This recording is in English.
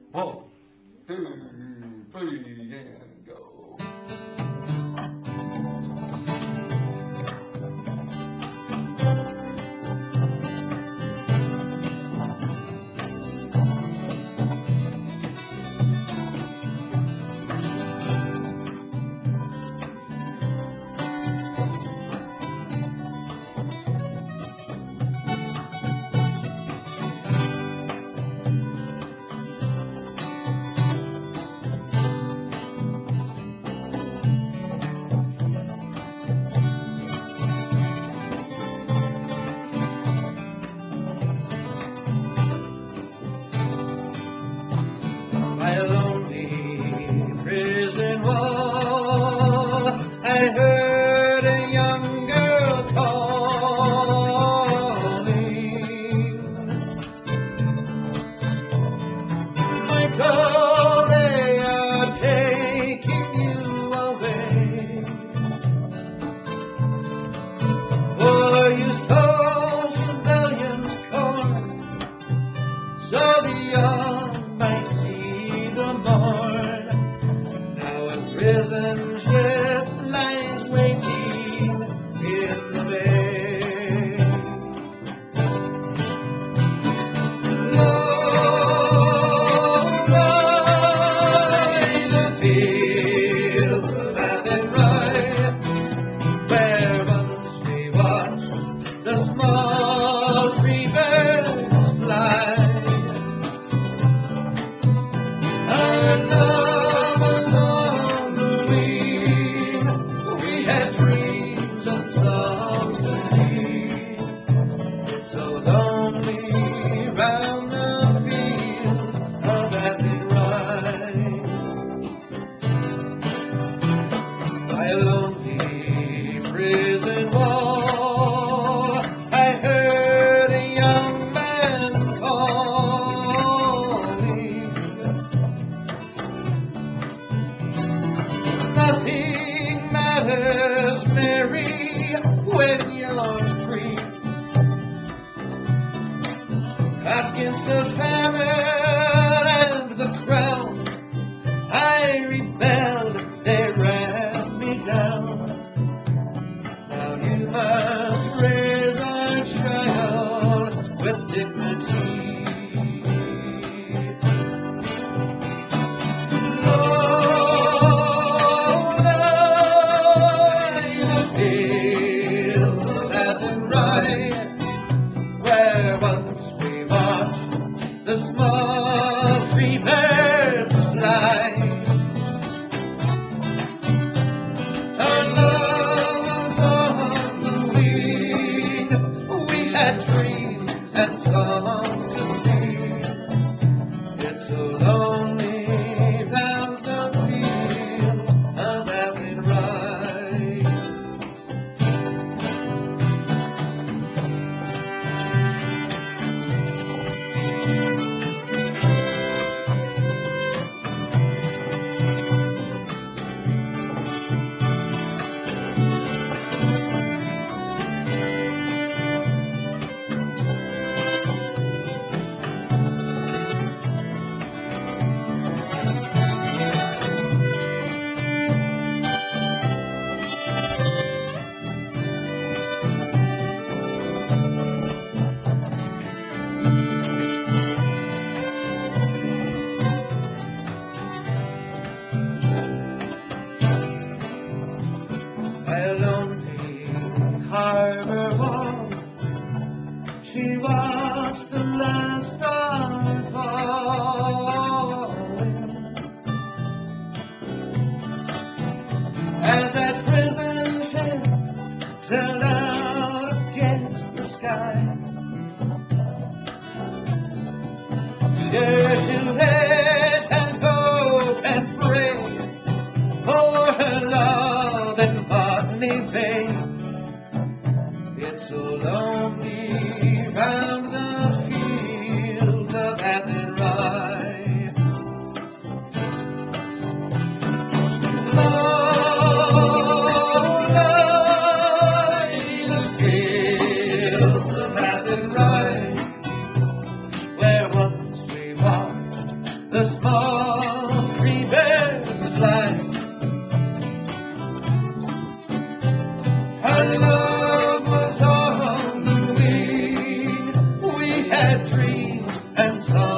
One, two, three, and go. By a lonely prison wall, I heard a young girl calling. Michael, they are taking you away. For you stole civilians' corn, so the young might see the morn. Now a prison ship lies waiting in the bay. Long lie the fields of Athenry, where once we watched the small free birds fly. Our love was on the wing. We had dreams and songs to sing. It's so lonely round the fields of Athenry. By a lonely prison wall, I heard a young man calling. Nothing matters, Mary, when you're free. Against the famine and the crown, I rebelled, they ran me down. Now you must raise our child with dignity. Long lie the fields of Athenry, where once we watched the small free birds fly. Our love was on the wing. We had dreams and songs to sing. It's so lonely round the fields of Athenry. By a lonely harbor wall, she watched the last dawn falling. As that prison ship sailed out against the sky, sure to wait and hope and pray for her love in Botany Bay. It's so lonely round the fields of Athenry. Long lie the fields of Athenry, where once we watched and song.